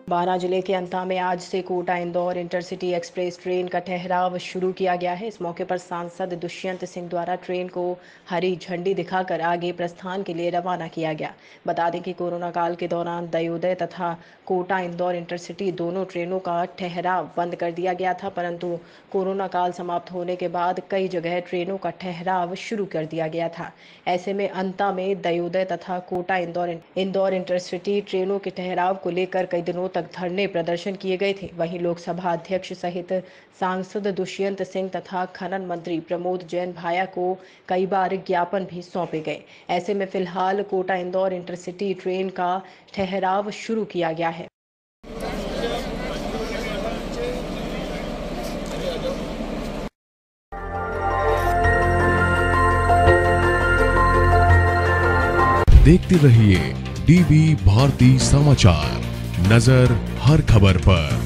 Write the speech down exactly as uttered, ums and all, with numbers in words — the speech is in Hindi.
बारां जिले के अंता में आज से Kota Indore intercity express train का ठहराव शुरू किया गया है। इस मौके पर सांसद दुष्यंत सिंह द्वारा ट्रेन को हरी झंडी दिखाकर आगे प्रस्थान के लिए रवाना किया गया। बता दें कि कोरोना काल के दौरान दयोदय तथा कोटा इंदौर इंटरसिटी दोनों ट्रेनों का ठहराव बंद कर दिया गया था, परंतु कोरोना काल समाप्त होने के बाद कई जगह ट्रेनों का ठहराव शुरू कर दिया गया था। ऐसे में अंता में दयोदय तथा कोटा इंदौर इंदौर इंटरसिटी ट्रेनों के ठहराव को लेकर कई दिनों तक धरने प्रदर्शन किए गए थे। वहीं लोकसभा अध्यक्ष सहित सांसद दुष्यंत सिंह तथा खनन मंत्री प्रमोद जैन भाया को कई बार ज्ञापन भी सौंपे गए। ऐसे में फिलहाल कोटा इंदौर इंटरसिटी ट्रेन का ठहराव शुरू किया गया है। देखते रहिए डीवी भारती समाचार, नजर हर खबर पर।